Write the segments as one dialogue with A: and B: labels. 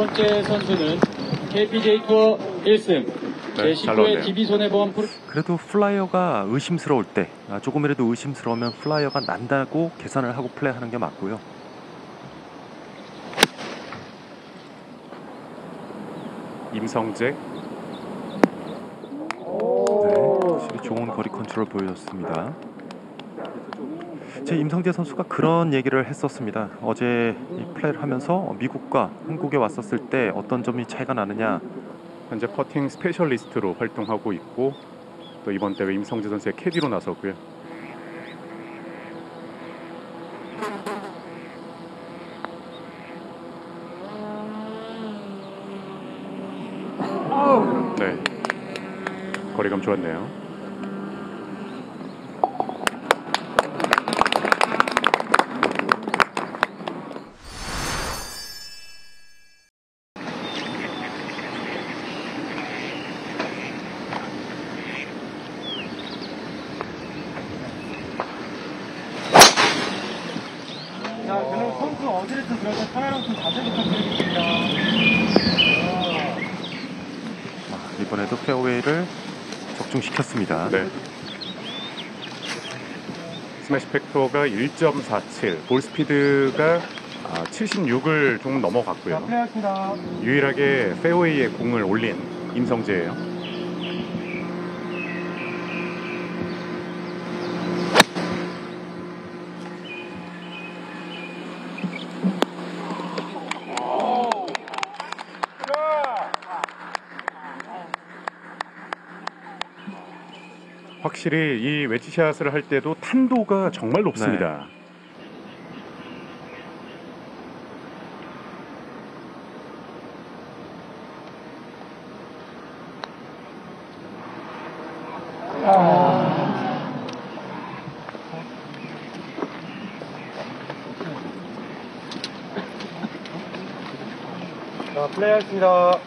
A: 임성재 선수는 KPJ 투어 1승, 제19회 DB손해보험 프로.
B: 그래도 플라이어가 의심스러울 때, 조금이라도 의심스러우면 플라이어가 난다고 계산을 하고 플레이하는 게 맞고요.
C: 임성재.
B: 확실히 좋은 거리 컨트롤 보여줬습니다. 제 임성재 선수가 그런 얘기를 했었습니다. 어제 이 플레이를 하면서 미국과 한국에 왔었을 때 어떤 점이 차이가 나느냐.
C: 현재 퍼팅 스페셜리스트로 활동하고 있고 또 이번 대회 임성재 선수의 캐디로 나서고요. 네, 거리감 좋았네요.
A: 자, 그럼 선수 어드레스 들어갈 때 카메라 좀 자세 부탁드리겠습니다.
B: 이번에도 페어웨이를 적중시켰습니다.
C: 네. 스매시 팩터가 1.47, 볼 스피드가 76을 조금 넘어갔고요.
A: 자, 플레이하겠습니다.
C: 유일하게 페어웨이에 공을 올린 임성재예요. 확실히 이 웨지샷을 할 때도 탄도가 정말 높습니다.
A: 자, 플레이하겠습니다.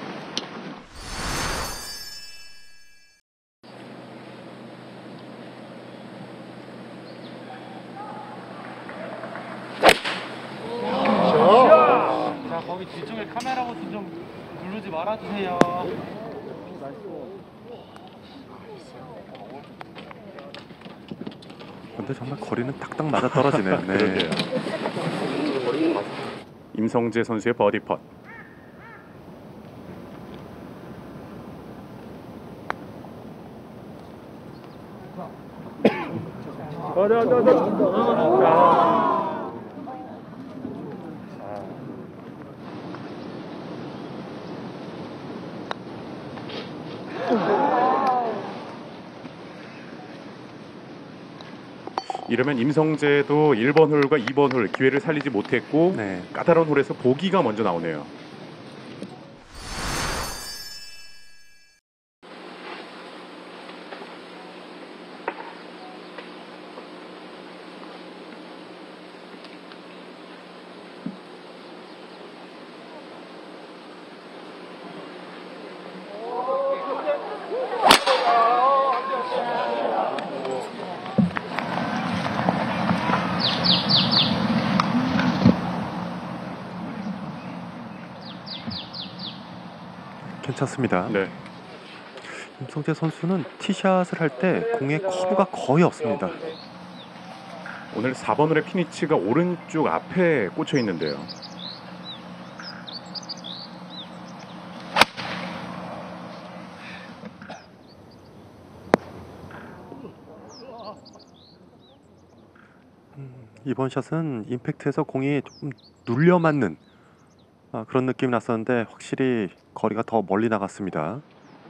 A: 자, 거기 뒤쪽에 카메라 버튼 좀 누르지 말아주세요.
B: 근데 정말 거리는 딱딱 맞아 떨어지네요. 네.
C: 임성재 선수의 버디 펫. 이러면 임성재도 1번 홀과 2번 홀 기회를 살리지 못했고 까다로운 홀에서 보기가 먼저 나오네요.
B: 괜찮습니다.
C: 네.
B: 임성재 선수는 티샷을 할 때 공의 커브가 거의 없습니다.
C: 오늘 4번 홀의 피니치가 오른쪽 앞에 꽂혀 있는데요.
B: 이번 샷은 임팩트에서 공이 조금 눌려 맞는 그런 느낌이 났었는데 확실히 거리가 더 멀리 나갔습니다.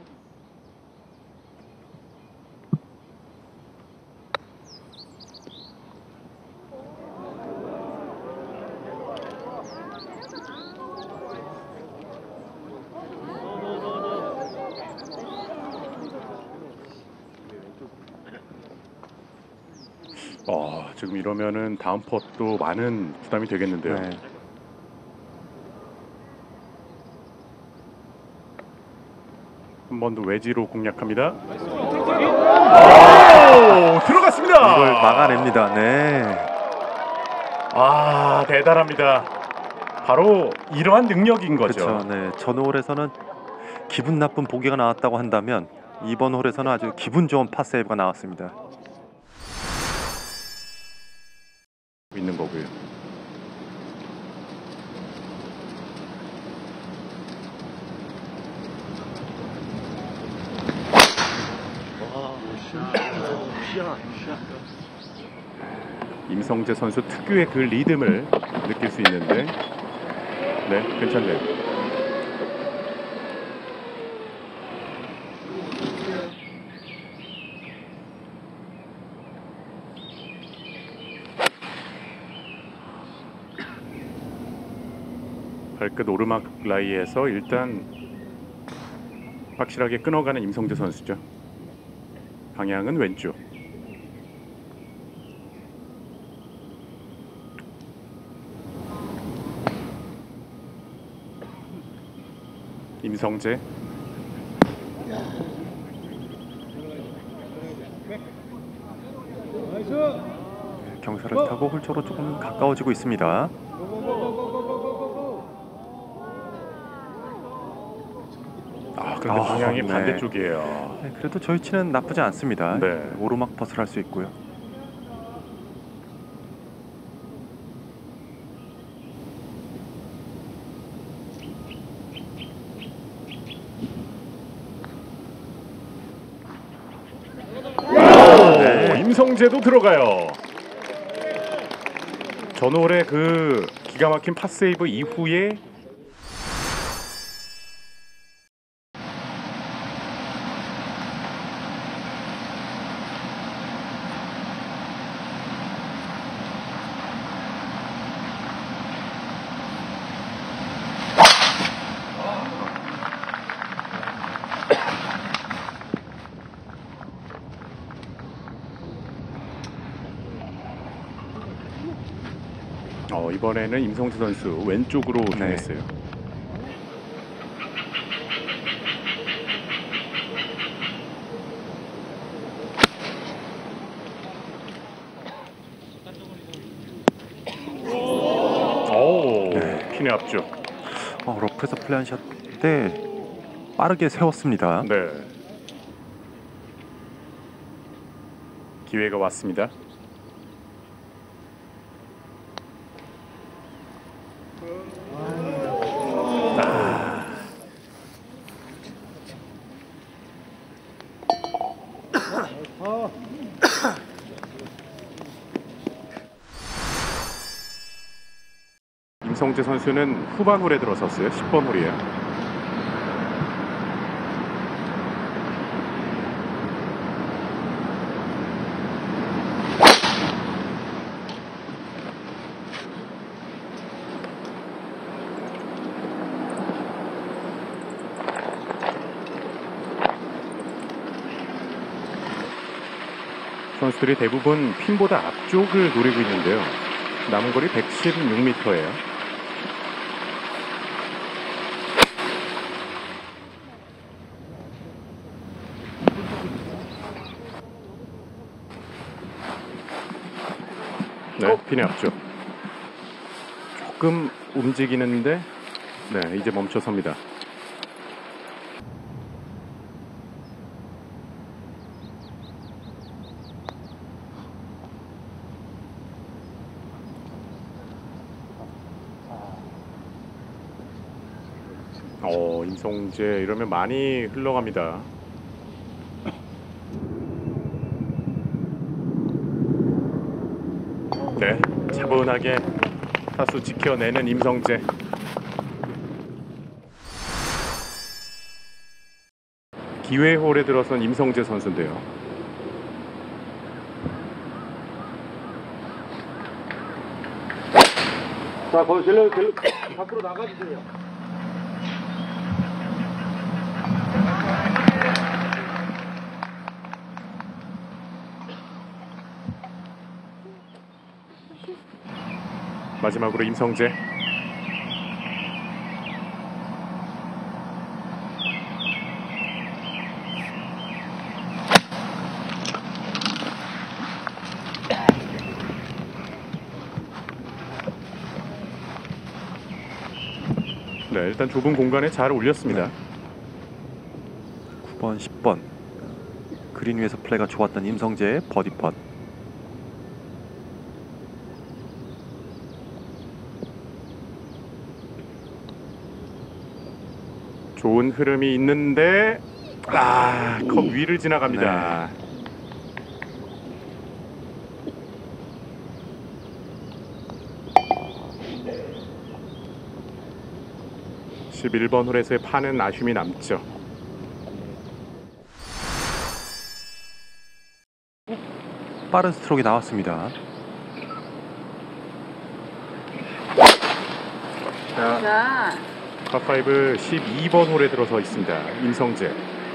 C: 지금 이러면은 다음 펫도 많은 부담이 되겠는데요.
B: 네.
C: 한 번 더 외지로 공략합니다. 들어갔습니다.
B: 이걸 막아냅니다. 네.
C: 대단합니다. 바로 이러한 능력인 거죠.
B: 그렇죠. 네. 전 홀에서는 기분 나쁜 보기가 나왔다고 한다면 이번 홀에서는 아주 기분 좋은 파세이브가 나왔습니다.
C: 있는 거고요. 임성재 선수 특유의 그 리듬을 느낄 수 있는데, 네, 괜찮네요. 발끝 오르막 라이에서 일단 확실하게 끊어가는 임성재 선수죠. 방향은 왼쪽. 임성재.
B: 경사를 타고 홀 쪽으로 조금 가까워지고 있습니다.
C: 그런데 방향이
B: 네.
C: 반대쪽이에요.
B: 네, 그래도 저희 치는 나쁘지 않습니다.
C: 네.
B: 오르막 퍼스를 할 수 있고요.
C: 네. 임성재도 들어가요. 전홀의 그 기가 막힌 파세이브 이후에 이번에는 임성재 선수 왼쪽으로 정했어요.
B: 네.
C: 핀의 앞쪽.
B: 러프에서 플레이한 때 빠르게 세웠습니다.
C: 네. 기회가 왔습니다. 임성재 선수는 후반 홀에 들어섰어요. 10번 홀이에요. 선수들이 대부분 핀보다 앞쪽을 노리고 있는데요. 남은 거리 116m예요. 네, 핀의 앞쪽. 조금 움직이는데, 네, 이제 멈춰섭니다. 임성재 이러면 많이 흘러갑니다. 네, 차분하게 타수 지켜내는 임성재. 기회 홀에 들어선 임성재 선수인데요.
A: 자, 거기 밖으로 나가주세요.
C: 마지막으로 임성재. 일단 좁은 공간에 잘 올렸습니다.
B: 9번, 10번 그린 위에서 플레이가 좋았던 임성재의 버디 펫.
C: 좋은 흐름이 있는데 컵 위를 지나갑니다. 네. 11번 홀에서의 파는 아쉬움이 남죠.
B: 빠른 스트로크가 나왔습니다.
C: 자, 파5 12번 홀에 들어서 있습니다. 임성재.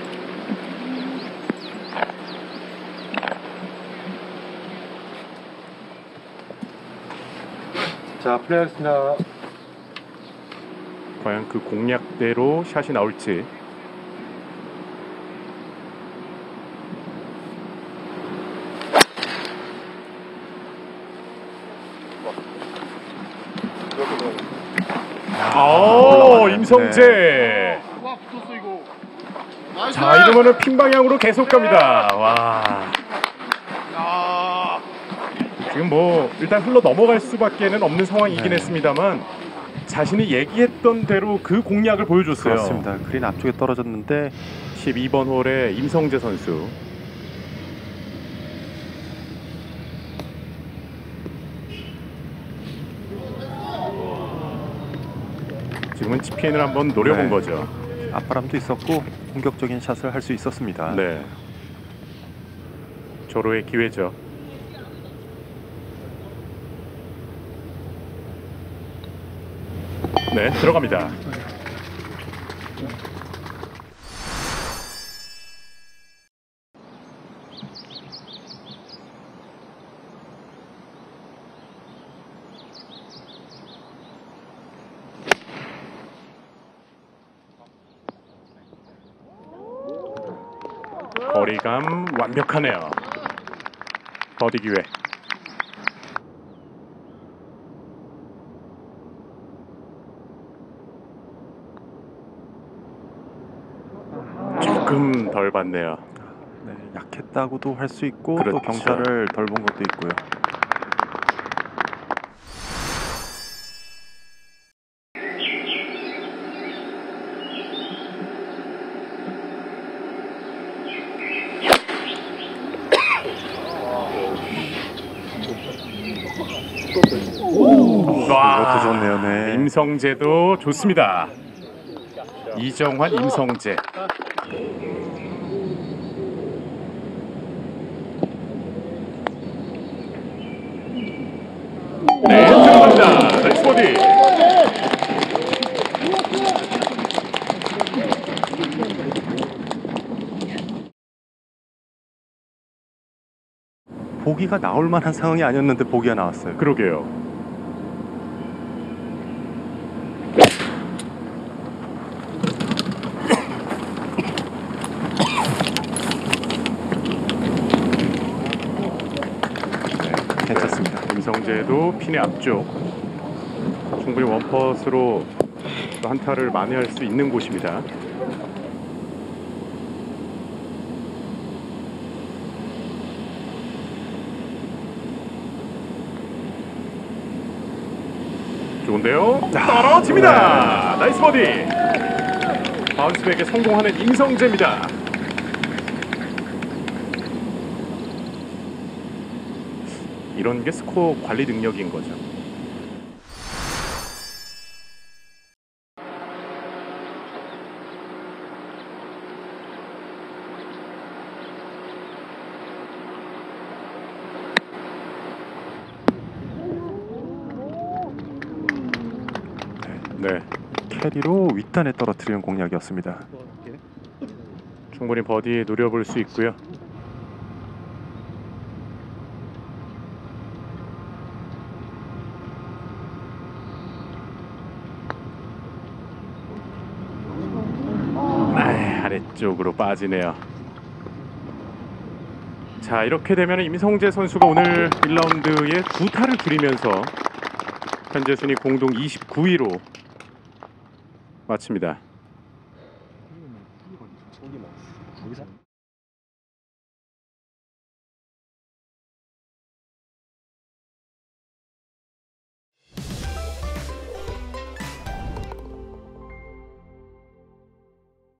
D: 자, 플레이하겠습니다.
C: 과연 그 공략대로 샷이 나올지. 임성재.
D: 와, 붙었어 이거.
C: 자, 이러면은 핀 방향으로 계속 갑니다. 와.
D: 야.
C: 지금 뭐 일단 흘러 넘어갈 수밖에는 없는 상황이긴 했습니다만 자신이 얘기했던 대로 그 공략을 보여줬어요.
B: 그렇습니다. 그린 앞쪽에 떨어졌는데
C: 12번 홀에 임성재 선수. 지금은 치핀을 한번 노려본 거죠.
B: 앞바람도 있었고 공격적인 샷을 할 수 있었습니다.
C: 네. 조로의 기회죠. 네, 들어갑니다. 거리감 완벽하네요. 버디 기회. 조금 덜 받네요.
B: 네, 약했다고도 할 수 있고
C: 그렇죠.
B: 또 경사를 덜 본 것도 있고요. 이것도 좋네요. 네.
C: 임성재도 좋습니다. 이정환, 임성재. 네, 들어갑니다. 나이스 버디.
B: 보기가 나올 만한 상황이 아니었는데 보기가 나왔어요.
C: 그러게요.
B: 괜찮습니다.
C: 임성재도 핀의 앞쪽 충분히 원퍼스로 또 한타를 만회할 수 있는 곳입니다. 좋은데요? 떨어집니다. 나이스 버디. 바운스백에 성공하는 임성재입니다. 이런 게 스코어 관리 능력인 거죠. 네,
B: 캐리로 윗단에 떨어뜨리는 공략이었습니다.
C: 충분히 버디 노려볼 수 있고요. 아래쪽으로 빠지네요. 자, 이렇게 되면 임성재 선수가 오늘 1라운드에 2타를 줄이면서 현재 순위 공동 29위로 마칩니다.